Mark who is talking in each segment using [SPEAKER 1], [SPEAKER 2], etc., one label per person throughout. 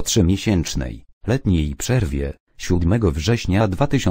[SPEAKER 1] po 3-miesięcznej, letniej przerwie, 7 września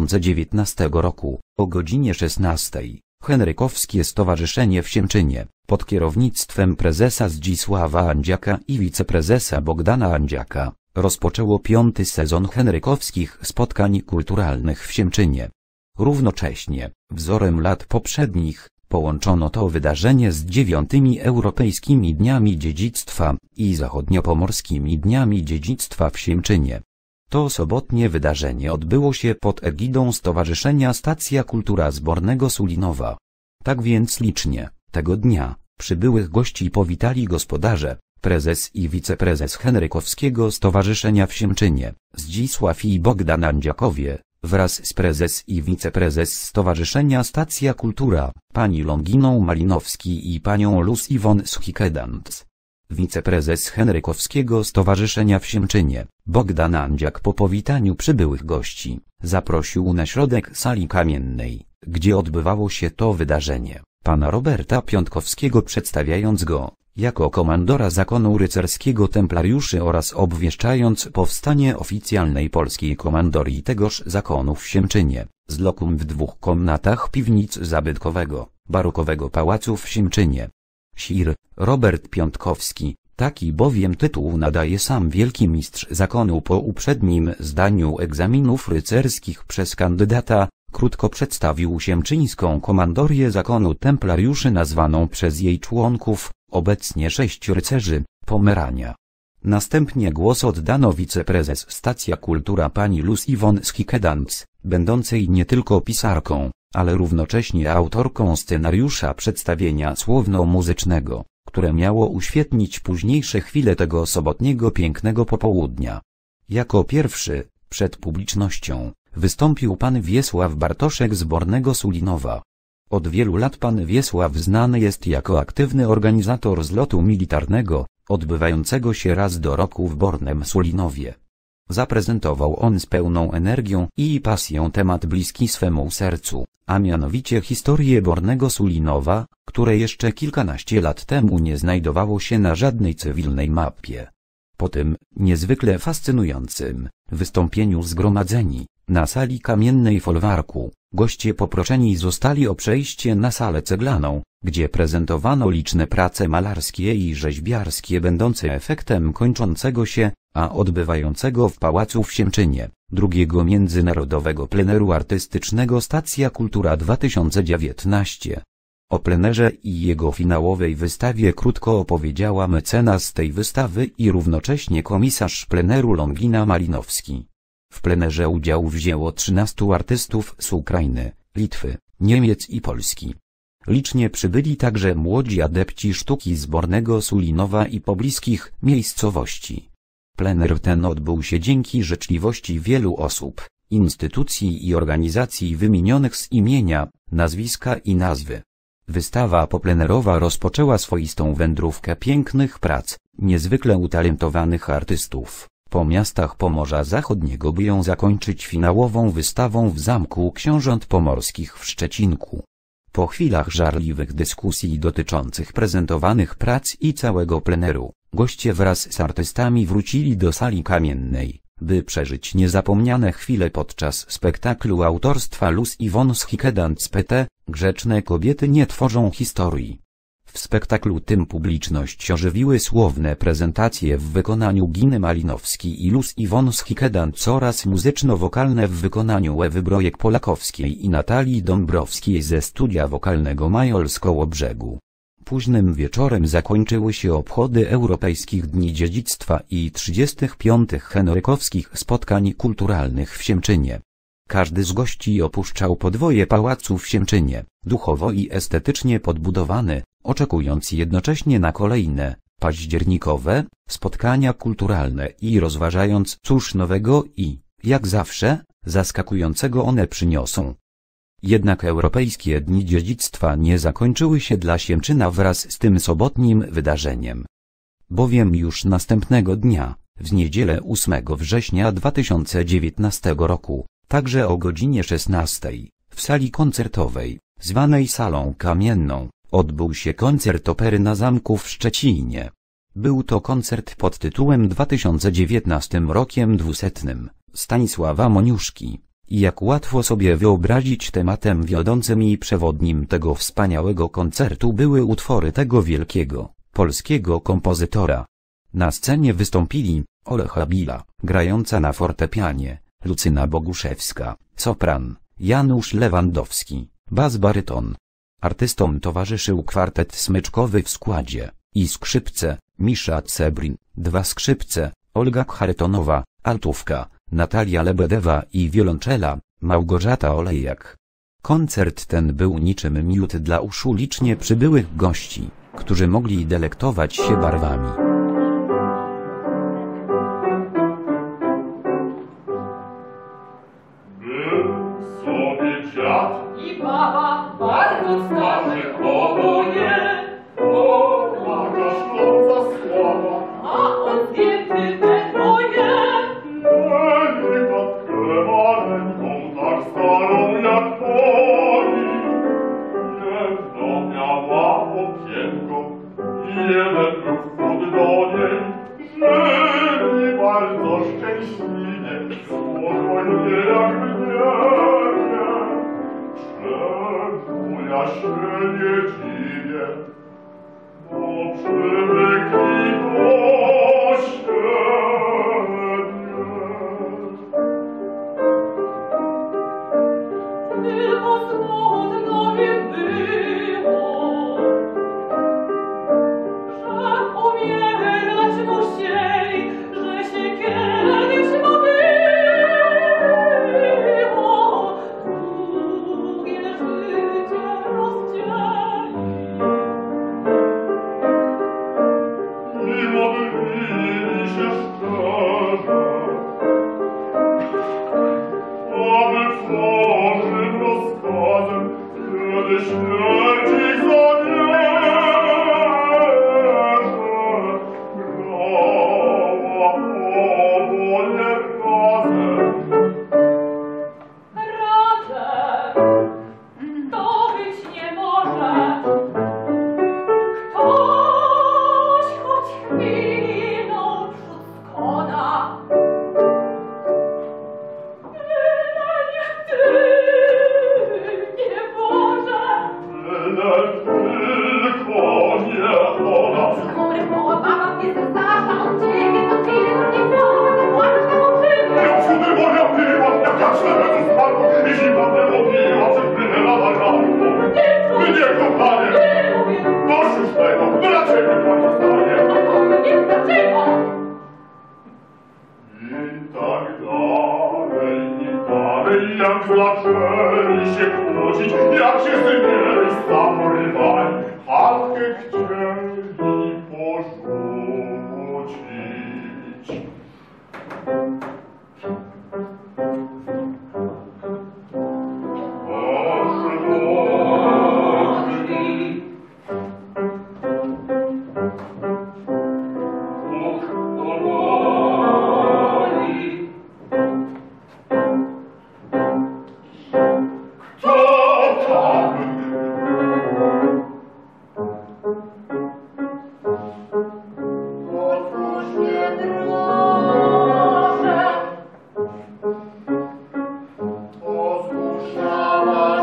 [SPEAKER 1] 2019 roku, o godzinie 16, Henrykowskie Stowarzyszenie w Siemczynie, pod kierownictwem prezesa Zdzisława Andziaka i wiceprezesa Bogdana Andziaka, rozpoczęło 5. sezon henrykowskich spotkań kulturalnych w Siemczynie. Równocześnie, wzorem lat poprzednich, połączono to wydarzenie z 9. Europejskimi Dniami Dziedzictwa i Zachodniopomorskimi Dniami Dziedzictwa w Siemczynie. To sobotnie wydarzenie odbyło się pod egidą Stowarzyszenia Stacja Kultura Zbornego Sulinowa. Tak więc licznie, tego dnia, przybyłych gości powitali gospodarze, prezes i wiceprezes Henrykowskiego Stowarzyszenia w Siemczynie, Zdzisław i Bogdan Andziakowie, wraz z prezes i wiceprezes Stowarzyszenia Stacja Kultura, pani Longiną Malinowski i panią Lucy von Schikedans. Wiceprezes Henrykowskiego Stowarzyszenia w Siemczynie, Bogdan Andziak, po powitaniu przybyłych gości, zaprosił na środek sali kamiennej, gdzie odbywało się to wydarzenie, pana Roberta Piątkowskiego, przedstawiając go jako komandora zakonu rycerskiego templariuszy oraz obwieszczając powstanie oficjalnej polskiej komandorii tegoż zakonu w Siemczynie, z lokum w 2 komnatach piwnic zabytkowego, barokowego pałacu w Siemczynie. Sir Robert Piątkowski, taki bowiem tytuł nadaje sam wielki mistrz zakonu po uprzednim zdaniu egzaminów rycerskich przez kandydata, krótko przedstawił siemczyńską komandorię zakonu templariuszy nazwaną przez jej członków, obecnie 6 rycerzy, Pomerania. Następnie głos oddano wiceprezes Stacja Kultura pani Lucy von Schikedans, będącej nie tylko pisarką, ale równocześnie autorką scenariusza przedstawienia słowno-muzycznego, które miało uświetnić późniejsze chwile tego sobotniego pięknego popołudnia. Jako pierwszy, przed publicznością, wystąpił pan Wiesław Bartoszek z Bornego Sulinowa. Od wielu lat pan Wiesław znany jest jako aktywny organizator zlotu militarnego, odbywającego się raz do roku w Bornem Sulinowie. Zaprezentował on z pełną energią i pasją temat bliski swemu sercu, a mianowicie historię Bornego Sulinowa, które jeszcze kilkanaście lat temu nie znajdowało się na żadnej cywilnej mapie. Po tym, niezwykle fascynującym, wystąpieniu zgromadzeni, na sali kamiennej folwarku, goście poproszeni zostali o przejście na salę ceglaną, gdzie prezentowano liczne prace malarskie i rzeźbiarskie będące efektem kończącego się, a odbywającego w pałacu w Siemczynie, drugiego międzynarodowego pleneru artystycznego Stacja Kultura 2019. O plenerze i jego finałowej wystawie krótko opowiedziała mecenas tej wystawy i równocześnie komisarz pleneru Longina Malinowski. W plenerze udział wzięło 13 artystów z Ukrainy, Litwy, Niemiec i Polski. Licznie przybyli także młodzi adepci sztuki z Bornego Sulinowa i pobliskich miejscowości. Plener ten odbył się dzięki życzliwości wielu osób, instytucji i organizacji wymienionych z imienia, nazwiska i nazwy. Wystawa poplenerowa rozpoczęła swoistą wędrówkę pięknych prac, niezwykle utalentowanych artystów, po miastach Pomorza Zachodniego, by ją zakończyć finałową wystawą w Zamku Książąt Pomorskich w Szczecinku. Po chwilach żarliwych dyskusji dotyczących prezentowanych prac i całego pleneru, goście wraz z artystami wrócili do sali kamiennej, by przeżyć niezapomniane chwile podczas spektaklu autorstwa Lucy von Schikedans pt. Grzeczne kobiety nie tworzą historii. W spektaklu tym publiczność ożywiły słowne prezentacje w wykonaniu Giny Malinowskiej i Lucy von Schikedans oraz muzyczno-wokalne w wykonaniu Ewy Brojek-Polakowskiej i Natalii Dąbrowskiej ze studia wokalnego Majol z Kołobrzegu. Późnym wieczorem zakończyły się obchody Europejskich Dni Dziedzictwa i 35. henrykowskich spotkań kulturalnych w Siemczynie. Każdy z gości opuszczał podwoje pałacu w Siemczynie, duchowo i estetycznie podbudowany, oczekując jednocześnie na kolejne, październikowe, spotkania kulturalne i rozważając, cóż nowego i, jak zawsze, zaskakującego one przyniosą. Jednak Europejskie Dni Dziedzictwa nie zakończyły się dla Siemczyna wraz z tym sobotnim wydarzeniem. Bowiem już następnego dnia, w niedzielę 8 września 2019 roku, także o godzinie 16, w sali koncertowej, zwanej Salą Kamienną, odbył się koncert opery na zamku w Szczecinie. Był to koncert pod tytułem 2019 rokiem 200. Stanisława Moniuszki. I jak łatwo sobie wyobrazić, tematem wiodącym i przewodnim tego wspaniałego koncertu były utwory tego wielkiego, polskiego kompozytora. Na scenie wystąpili Olecha Bila, grająca na fortepianie, Lucyna Boguszewska, sopran, Janusz Lewandowski, bas-baryton. Artystom towarzyszył kwartet smyczkowy w składzie i skrzypce, Misza Cebrin, 2 skrzypce, Olga Charytonowa, altówka, Natalia Lebedewa i wiolonczela, Małgorzata Olejak. Koncert ten był niczym miód dla uszu licznie przybyłych gości, którzy mogli delektować się barwami.
[SPEAKER 2] Był sobie dziad
[SPEAKER 3] i baba, bardzo starzy oboje.
[SPEAKER 2] Maga szląca sława,
[SPEAKER 3] A on zdjęty te dwoje.
[SPEAKER 2] Delikatkę maleńką, tak starą jak oni. Jedno miała okienko i jeden wchód do niej. Żyli bardzo szczęśliwie, spokojnie jak w niebie. Czemu ja się nie dziwię, bo przywykli do siebie.
[SPEAKER 3] Tylko smutno im było, że umierać musieli, że się kiedyś bawiło. Długie życie rozdzieli.
[SPEAKER 2] I modlili się szczerze, aby Bożym rozkazem kiedy śmierć ich zamierze. Grała oboje razem.
[SPEAKER 3] Razem to być nie może. Ktoś choć chwilą przód skona. Nie Boże.
[SPEAKER 2] Tyle tylko nie ona.
[SPEAKER 3] Chmury woła baba, mnie zestarza, on ciebie to chwilę, nie płaczesz, płaczesz na pokrzywie.
[SPEAKER 2] Jak cudy moja piła, jak ja czerwego spadło i zimna mnie mobiła, przed brynęła na żarło. Mnie kochanie,
[SPEAKER 3] Nie mówię,
[SPEAKER 2] dość już tego, dlaczego tak zostanie?
[SPEAKER 3] a to mnie dlaczego?
[SPEAKER 2] I tak dalej, jak zaczęli się kłócić, jak się sypieli, zamorywali, chatkę chcieli porzucić.
[SPEAKER 3] Drzwi. Powoli. Otwórz mnie proszę.
[SPEAKER 2] Posłuszała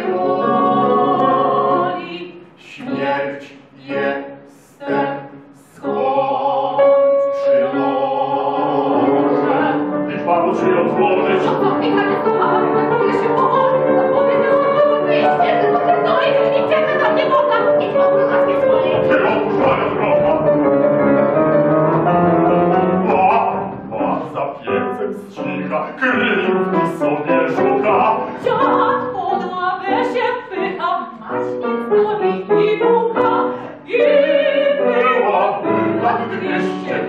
[SPEAKER 3] Woli.
[SPEAKER 2] śmierć jestem skąd przynoszę. I Panu się otworzyć,
[SPEAKER 3] Co mi tak słuchała, mogę się położyć, odpowiedział, wyjście, tylko się stoi, i ciebie tam nie można, i mogę nas nie swojej.
[SPEAKER 2] Ty otworzę droga. A za piecem z cicha kryjówki sobie szuka.
[SPEAKER 3] Dziad pod ławę się wpycha, maśnic stoi i buka, i była lat 200